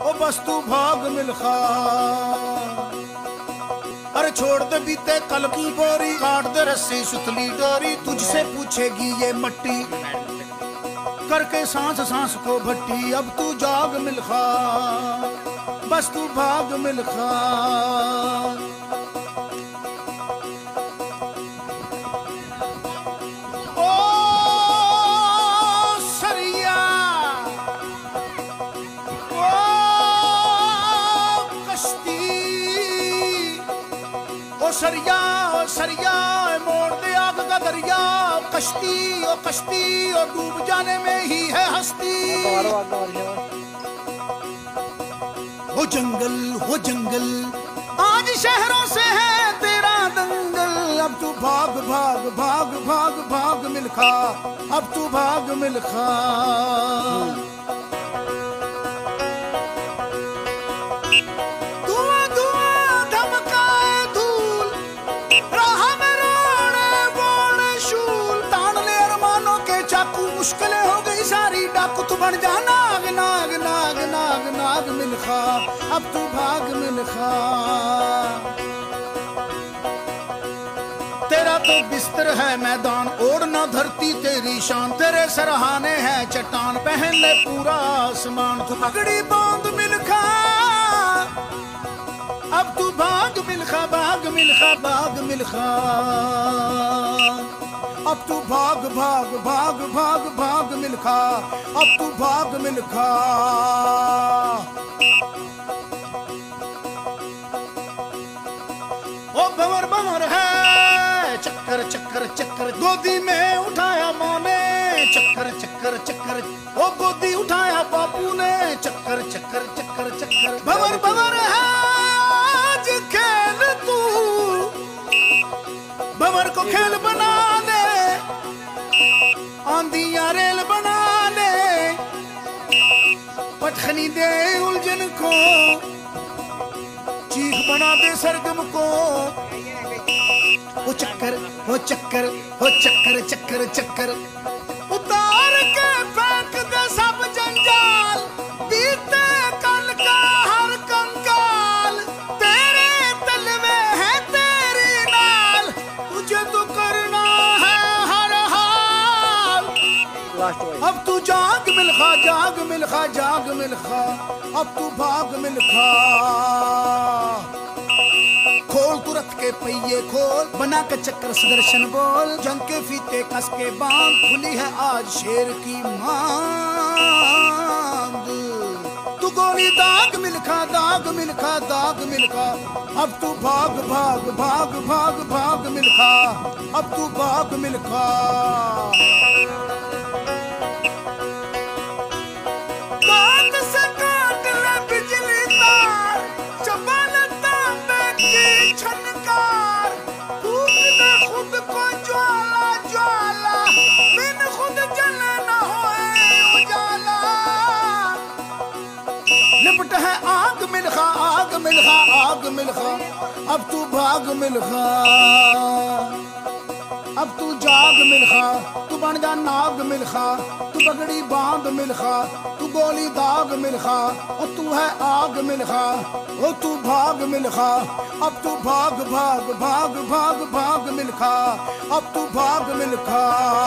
ओ बस तू भाग मिल्खा। अरे छोड़ दे बीते कल की बोरी, काट दे रस्सी सुतली डोरी, तुझसे पूछेगी ये मट्टी करके सांस सांस को भट्टी। अब तू जाग मिल्खा, बस तू भाग मिल्खा। सरिया ओ सरिया मोड़ दे आग का दरिया, कश्ती ओ कश्ती ओ डूब जाने में ही है हस्ती। वो जंगल आज शहरों से है तेरा दंगल। अब तू भाग भाग भाग भाग भाग मिल्खा, अब तू भाग मिल्खा। मुश्किलें हो गई सारी, डाकू तू बन जा नाग नाग नाग नाग नाग मिल्खा, अब तू भाग मिल्खा। तेरा तो बिस्तर है मैदान, ओढ़ना धरती तेरी शान, तेरे सरहाने हैं चट्टान, पहन ले पूरा आसमान। तू पगड़ी बांध मिल्खा, अब तू भाग मिल्खा, भाग मिल्खा, भाग मिल्खा। अब तू भाग भाग भाग भाग भाग मिल्खा, अब तू भाग मिल्खा। ओ भंवर भंवर है चक्कर चक्कर चक्कर, गोदी में उठाया माँ ने चक्कर चक्कर चक्कर, ओ गोदी उठाया बापू ने चक्कर चक्कर चक्कर चक्कर। भंवर भंवर है आज खेल तू, भंवर को खेल बना दे, आंधिया रेल बना ले, पटखनी दे उलझन को, चीख बना दे सरगम को। वो चक्कर वो चक्कर वो चक्कर चक्कर चक्कर, उतार के फेंक दे सब जंजाल, बीते कल का हर कंकाल, तेरे तलवे है तेरी नाल, तुझे तो करना है हर हाल। अब तू जाग मिल्खा, जाग मिल्खा, जाग मिल्खा, अब तू भाग मिल्खा। खोल तू रथ के पहिए खोल, बना के चक्कर सुदर्शन बोल, जंग के फीते कस के बांध, खुली है आज शेर की मांग। तू गोली दाग मिल्खा, दाग मिल्खा, दाग मिल्खा, अब तू भाग भाग भाग भाग भाग मिल्खा, अब तू भाग मिल्खा। लिपट है आग मिल्खा, आग मिल्खा, आग मिल्खा, अब तू भाग मिल्खा। अब तू जाग मिल्खा, तू बन जा नाग मिल्खा, तू पगड़ी बांध मिल्खा, तू गोली दाग मिल्खा, और तू है आग मिल्खा, ओ तू भाग मिल्खा। अब तू भाग भाग भाग भाग भाग मिल्खा, अब तू भाग मिल्खा।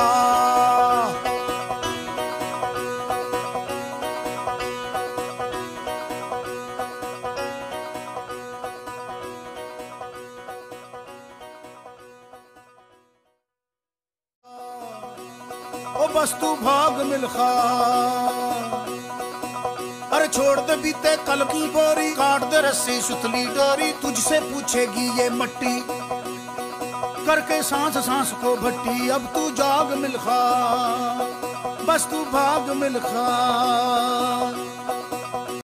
ओ बस तू भाग मिल्खा। अरे छोड़ दे बीते कल की बोरी, काट दे रस्सी सुतली डोरी, तुझसे पूछेगी ये मट्टी करके सांस सांस को भट्टी। अब तू जाग मिल्खा, बस तू भाग मिल्खा।